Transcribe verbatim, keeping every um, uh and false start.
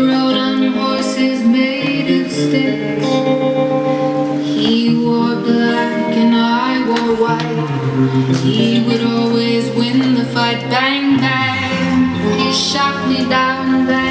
rode on horses made of sticks. He wore black and I wore white. He would always win the fight. Bang, bang, he shot me down. Bang.